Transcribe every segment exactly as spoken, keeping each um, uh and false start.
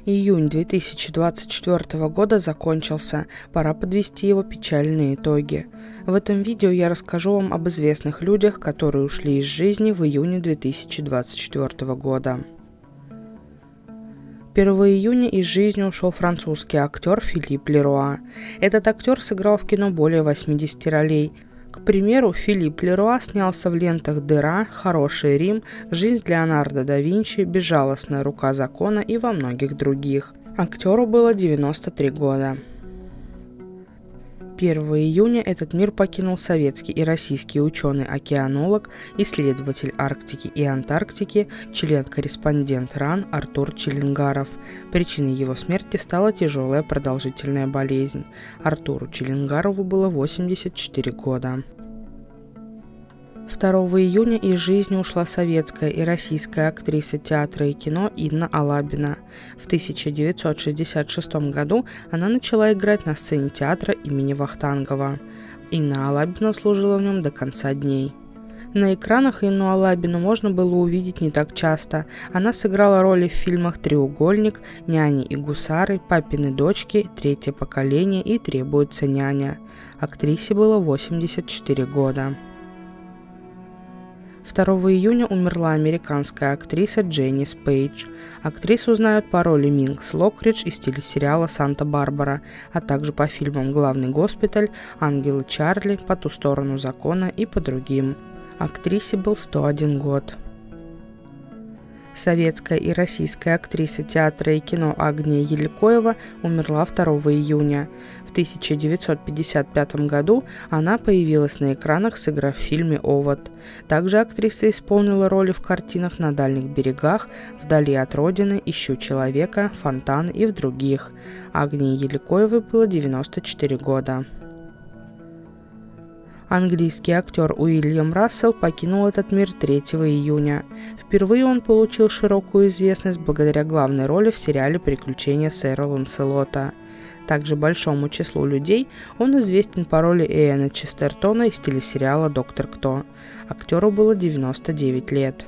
Июнь две тысячи двадцать четвёртого года закончился, пора подвести его печальные итоги. В этом видео я расскажу вам об известных людях, которые ушли из жизни в июне две тысячи двадцать четвёртого года. первого июня из жизни ушел французский актер Филипп Леруа. Этот актер сыграл в кино более восьмидесяти ролей. К примеру, Филипп Леруа снялся в лентах «Дыра», «Хороший Рим», «Жизнь Леонардо да Винчи», «Безжалостная рука закона» и во многих других. Актеру было девяносто три года. первого июня этот мир покинул советский и российский ученый-океанолог, исследователь Арктики и Антарктики, член-корреспондент РАН Артур Челенгаров. Причиной его смерти стала тяжелая продолжительная болезнь. Артуру Челенгарову было восемьдесят четыре года. второго июня из жизни ушла советская и российская актриса театра и кино Инна Алабина. В тысяча девятьсот шестьдесят шестом году она начала играть на сцене театра имени Вахтангова. Инна Алабина служила в нем до конца дней. На экранах Инну Алабину можно было увидеть не так часто. Она сыграла роли в фильмах «Треугольник», «Няни и гусары», «Папины дочки», «Третье поколение» и «Требуется няня». Актрисе было восемьдесят четыре года. второго июня умерла американская актриса Дженнис Пейдж. Актрису знают по роли Минкс Локридж из телесериала «Санта-Барбара», а также по фильмам «Главный госпиталь», «Ангелы Чарли», «По ту сторону закона» и по другим. Актрисе был сто один год. Советская и российская актриса театра и кино Агния Еликоева умерла второго июня. В тысяча девятьсот пятьдесят пятом году она появилась на экранах, сыграв в фильме «Овод». Также актриса исполнила роли в картинах «На дальних берегах», «Вдали от родины», «Ищу человека», «Фонтан» и в других. Агнии Еликоевой было девяносто четыре года. Английский актер Уильям Рассел покинул этот мир третьего июня. Впервые он получил широкую известность благодаря главной роли в сериале «Приключения сэра Ланселота». Также большому числу людей он известен по роли Иэна Честертона из телесериала «Доктор Кто». Актеру было девяносто девять лет.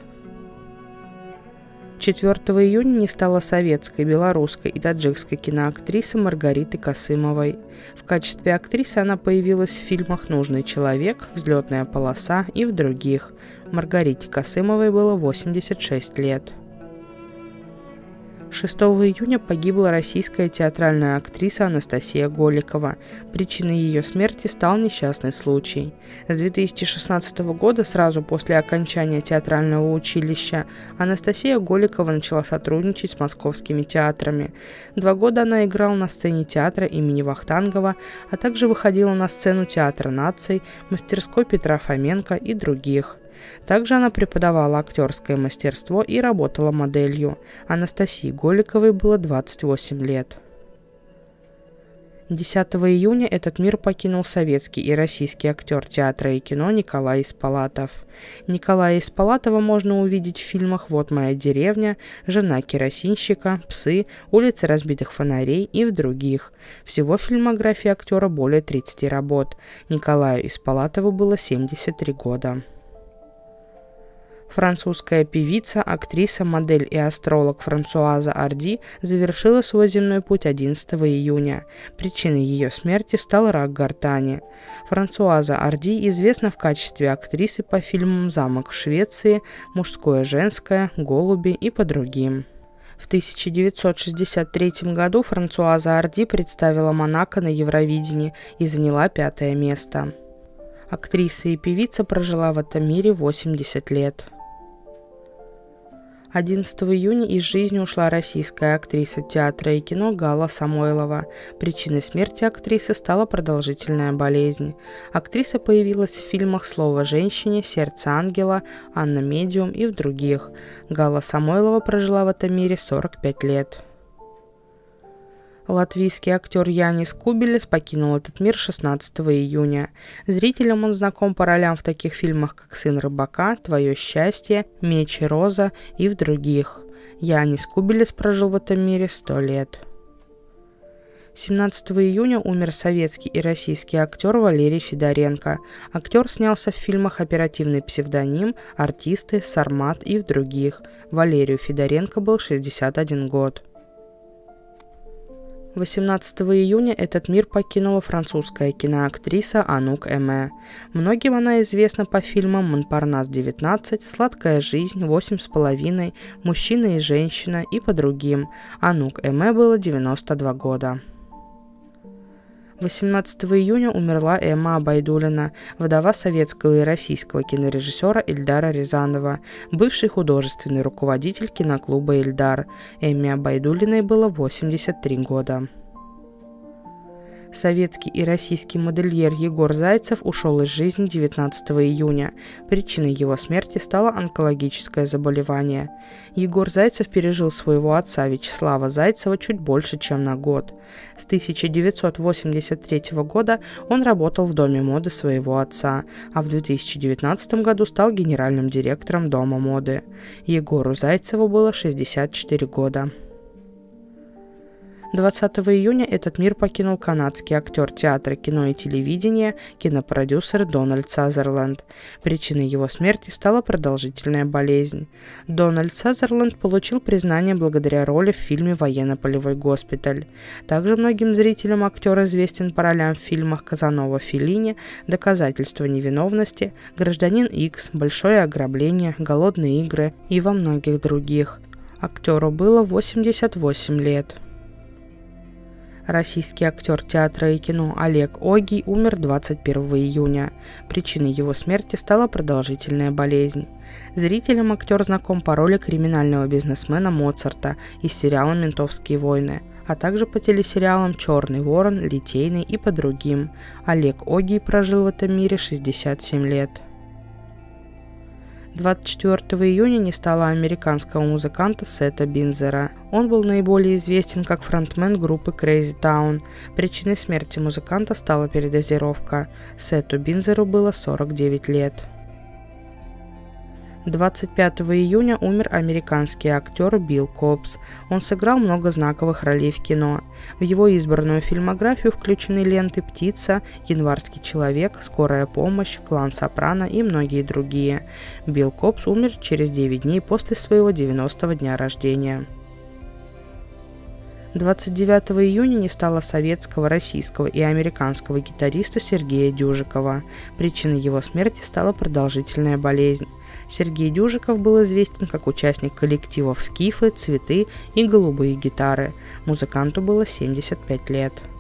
четвёртого июня не стало советской, белорусской и таджикской киноактрисы Маргариты Касымовой. В качестве актрисы она появилась в фильмах «Нужный человек», «Взлетная полоса» и в других. Маргарите Касымовой было восемьдесят шесть лет. шестого июня погибла российская театральная актриса Анастасия Голикова. Причиной ее смерти стал несчастный случай. С две тысячи шестнадцатого года, сразу после окончания театрального училища, Анастасия Голикова начала сотрудничать с московскими театрами. Два года она играла на сцене театра имени Вахтангова, а также выходила на сцену Театра наций, мастерской Петра Фоменко и других. Также она преподавала актерское мастерство и работала моделью. Анастасии Голиковой было двадцать восемь лет. десятого июня этот мир покинул советский и российский актер театра и кино Николай Испалатов. Николая Испалатова можно увидеть в фильмах «Вот моя деревня», «Жена керосинщика», «Псы», «Улицы разбитых фонарей» и в других. Всего в фильмографии актера более тридцати работ. Николаю Испалатову было семьдесят три года. Французская певица, актриса, модель и астролог Франсуаза Арди завершила свой земной путь одиннадцатого июня. Причиной ее смерти стал рак гортани. Франсуаза Арди известна в качестве актрисы по фильмам «Замок в Швеции», «Мужское, женское», «Голуби» и по другим. В тысяча девятьсот шестьдесят третьем году Франсуаза Арди представила Монако на Евровидении и заняла пятое место. Актриса и певица прожила в этом мире восемьдесят лет. одиннадцатого июня из жизни ушла российская актриса театра и кино Галла Самойлова. Причиной смерти актрисы стала продолжительная болезнь. Актриса появилась в фильмах «Слово женщине», «Сердце ангела», «Анна Медиум» и в других. Галла Самойлова прожила в этом мире сорок пять лет. Латвийский актер Янис Кубелес покинул этот мир шестнадцатого июня. Зрителям он знаком по ролям в таких фильмах, как «Сын рыбака», «Твое счастье», «Меч и роза» и в других. Янис Кубелес прожил в этом мире сто лет. семнадцатого июня умер советский и российский актер Валерий Федоренко. Актер снялся в фильмах «Оперативный псевдоним», «Артисты», «Сармат» и в других. Валерию Федоренко был шестьдесят один год. восемнадцатого июня этот мир покинула французская киноактриса Анук Эме. Многим она известна по фильмам «Монпарнас девятнадцать», «Сладкая жизнь», «Восемь с половиной», «Мужчина и женщина» и по другим. Анук Эме было девяносто два года. восемнадцатого июня умерла Эмма Абайдуллина, вдова советского и российского кинорежиссера Ильдара Рязанова, бывший художественный руководитель киноклуба «Ильдар». Эмме Абайдуллиной было восемьдесят три года. Советский и российский модельер Егор Зайцев ушел из жизни девятнадцатого июня. Причиной его смерти стало онкологическое заболевание. Егор Зайцев пережил своего отца Вячеслава Зайцева чуть больше, чем на год. С тысяча девятьсот восемьдесят третьего года он работал в доме моды своего отца, а в две тысячи девятнадцатом году стал генеральным директором дома моды. Егору Зайцеву было шестьдесят четыре года. двадцатого июня этот мир покинул канадский актер театра, кино и телевидения, кинопродюсер Дональд Сазерленд. Причиной его смерти стала продолжительная болезнь. Дональд Сазерленд получил признание благодаря роли в фильме «Военно-полевой госпиталь». Также многим зрителям актер известен по ролям в фильмах «Казанова Феллини», «Доказательство невиновности», «Гражданин Икс», «Большое ограбление», «Голодные игры» и во многих других. Актеру было восемьдесят восемь лет. Российский актер театра и кино Олег Огий умер двадцать первого июня. Причиной его смерти стала продолжительная болезнь. Зрителям актер знаком по роли криминального бизнесмена Моцарта из сериала «Ментовские войны», а также по телесериалам «Черный ворон», «Литейный» и по другим. Олег Огий прожил в этом мире шестьдесят семь лет. двадцать четвёртого июня не стало американского музыканта Сета Бинзера. Он был наиболее известен как фронтмен группы Crazy Town. Причиной смерти музыканта стала передозировка. Сету Бинзеру было сорок девять лет. двадцать пятого июня умер американский актер Билл Копс. Он сыграл много знаковых ролей в кино. В его избранную фильмографию включены ленты «Птица», «Январский человек», «Скорая помощь», «Клан Сопрано» и многие другие. Билл Копс умер через девять дней после своего девяностого дня рождения. двадцать девятого июня не стало советского, российского и американского гитариста Сергея Дюжикова. Причиной его смерти стала продолжительная болезнь. Сергей Дюжиков был известен как участник коллективов «Скифы», «Цветы» и «Голубые гитары». Музыканту было семьдесят пять лет.